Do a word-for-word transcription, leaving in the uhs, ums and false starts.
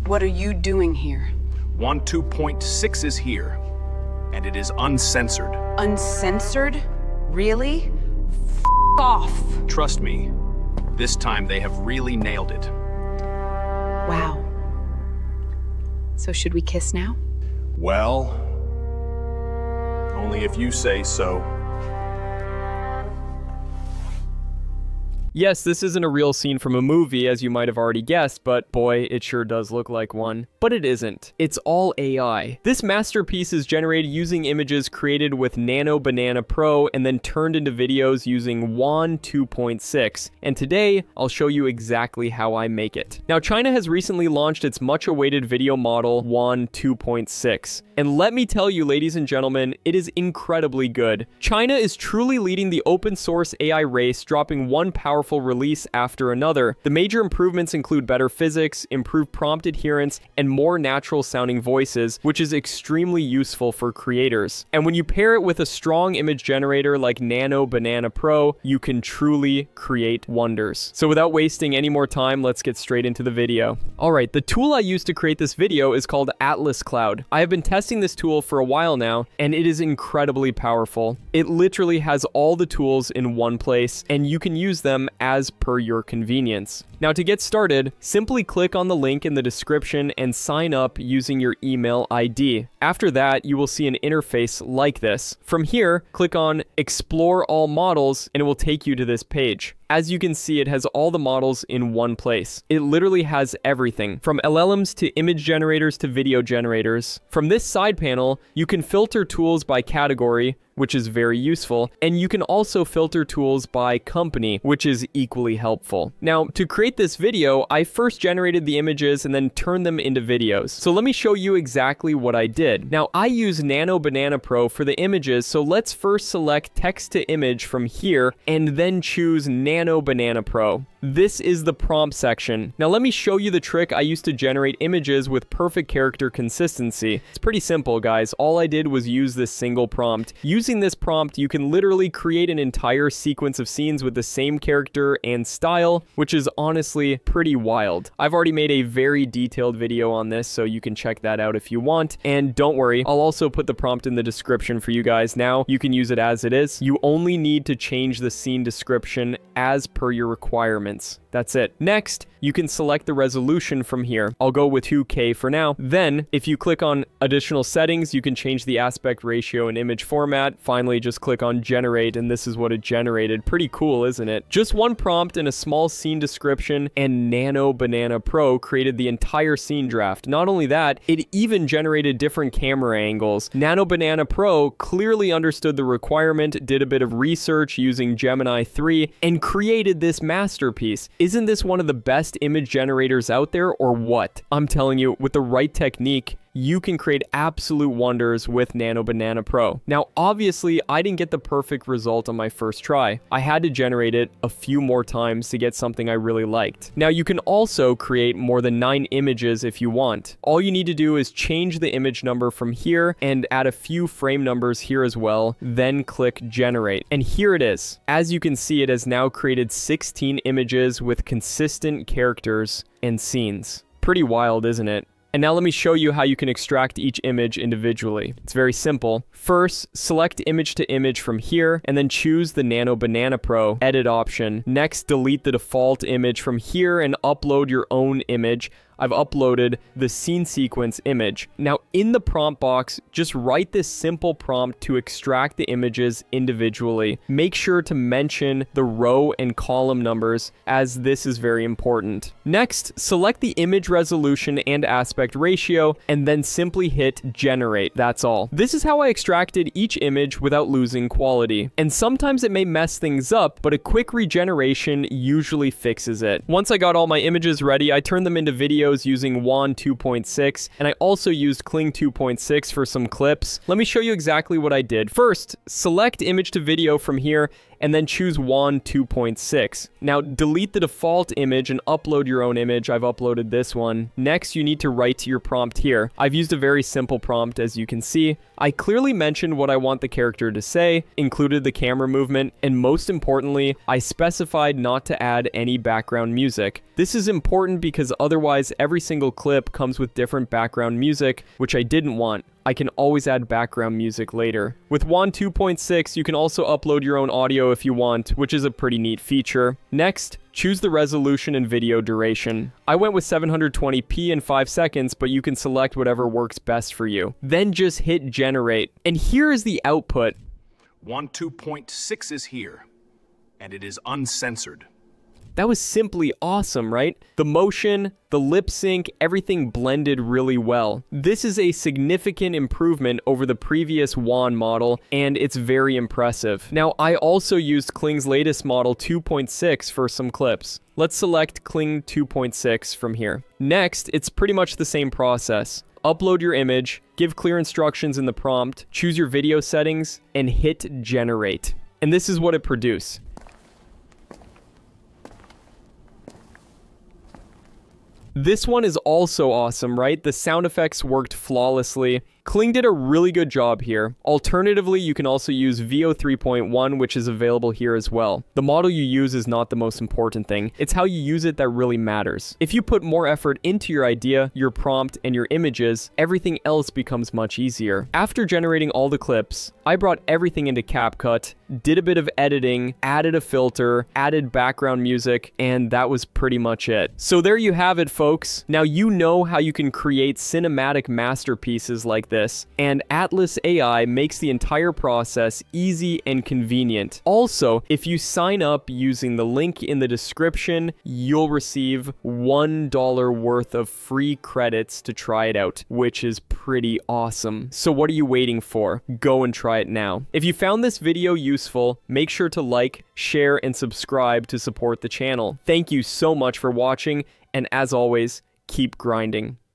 What are you doing here? one two point six is here, and it is uncensored. Uncensored? Really? F off! Trust me, this time they have really nailed it. Wow. So should we kiss now? Well, only if you say so. Yes, this isn't a real scene from a movie, as you might have already guessed, but boy, it sure does look like one. But it isn't. It's all A I. This masterpiece is generated using images created with Nano Banana Pro and then turned into videos using WAN two point six. And today, I'll show you exactly how I make it. Now, China has recently launched its much-awaited video model, WAN two point six. And let me tell you, ladies and gentlemen, it is incredibly good. China is truly leading the open source A I race, dropping one powerful release after another. The major improvements include better physics, improved prompt adherence, and more natural sounding voices, which is extremely useful for creators. And when you pair it with a strong image generator like Nano Banana Pro, you can truly create wonders. So without wasting any more time, let's get straight into the video. Alright, the tool I used to create this video is called Atlas Cloud. I have been testing this tool for a while now, and it is incredibly powerful. It literally has all the tools in one place, and you can use them as per your convenience. Now, to get started, simply click on the link in the description and sign up using your email I D. After that, you will see an interface like this. From here, click on Explore All Models, and it will take you to this page. As you can see, it has all the models in one place. It literally has everything, from L L Ms to image generators to video generators. From this side panel, you can filter tools by category, which is very useful, and you can also filter tools by company, which is equally helpful. Now, to create this video, I first generated the images and then turned them into videos. So let me show you exactly what I did. Now, I use Nano Banana Pro for the images, so let's first select text to image from here and then choose Nano Banana Pro. This is the prompt section. Now let me show you the trick I used to generate images with perfect character consistency. It's pretty simple, guys. All I did was use this single prompt. Using this prompt, you can literally create an entire sequence of scenes with the same character and style, which is honestly pretty wild. I've already made a very detailed video on this, so you can check that out if you want. And don't worry, I'll also put the prompt in the description for you guys now. You can use it as it is. You only need to change the scene description as per your requirements. That's it. Next, you can select the resolution from here. I'll go with two K for now. Then, if you click on additional settings, you can change the aspect ratio and image format. Finally, just click on generate, and this is what it generated. Pretty cool, isn't it? Just one prompt and a small scene description, and Nano Banana Pro created the entire scene draft. Not only that, it even generated different camera angles. Nano Banana Pro clearly understood the requirement, did a bit of research using Gemini three, and created this masterpiece. Isn't this one of the best image generators out there, or what? I'm telling you, with the right technique, you can create absolute wonders with Nano Banana Pro. Now, obviously, I didn't get the perfect result on my first try. I had to generate it a few more times to get something I really liked. Now, you can also create more than nine images if you want. All you need to do is change the image number from here and add a few frame numbers here as well, then click generate. And here it is. As you can see, it has now created sixteen images with consistent characters and scenes. Pretty wild, isn't it? And now let me show you how you can extract each image individually. It's very simple. First, select image to image from here, and then choose the Nano Banana Pro edit option. Next, delete the default image from here and upload your own image. I've uploaded the scene sequence image. Now, in the prompt box, just write this simple prompt to extract the images individually. Make sure to mention the row and column numbers, as this is very important. Next, select the image resolution and aspect ratio, and then simply hit generate. That's all. This is how I extracted each image without losing quality. And sometimes it may mess things up, but a quick regeneration usually fixes it. Once I got all my images ready, I turned them into videos using WAN two point six, and I also used Kling two point six for some clips. Let me show you exactly what I did. First, select image to video from here and then choose WAN two point six. Now, delete the default image and upload your own image. I've uploaded this one. Next, you need to write to your prompt here. I've used a very simple prompt, as you can see. I clearly mentioned what I want the character to say, included the camera movement, and most importantly, I specified not to add any background music. This is important because otherwise every single clip comes with different background music, which I didn't want. I can always add background music later. With WAN two point six, you can also upload your own audio if you want, which is a pretty neat feature. Next, choose the resolution and video duration. I went with seven hundred twenty p in five seconds, but you can select whatever works best for you. Then just hit generate. And here is the output. WAN two point six is here, and it is uncensored. That was simply awesome, right? The motion, the lip sync, everything blended really well. This is a significant improvement over the previous WAN model, and it's very impressive. Now, I also used Kling's latest model two point six for some clips. Let's select Kling two point six from here. Next, it's pretty much the same process. Upload your image, give clear instructions in the prompt, choose your video settings, and hit generate. And this is what it produced. This one is also awesome, right? The sound effects worked flawlessly. Kling did a really good job here. Alternatively, you can also use Veo three point one, which is available here as well. The model you use is not the most important thing. It's how you use it that really matters. If you put more effort into your idea, your prompt, and your images, everything else becomes much easier. After generating all the clips, I brought everything into CapCut, did a bit of editing, added a filter, added background music, and that was pretty much it. So there you have it, folks. Now you know how you can create cinematic masterpieces like this, and Atlas A I makes the entire process easy and convenient. Also, if you sign up using the link in the description, you'll receive one dollar worth of free credits to try it out, which is pretty awesome. So what are you waiting for? Go and try it now. If you found this video useful, make sure to like, share, and subscribe to support the channel. Thank you so much for watching, and as always, keep grinding.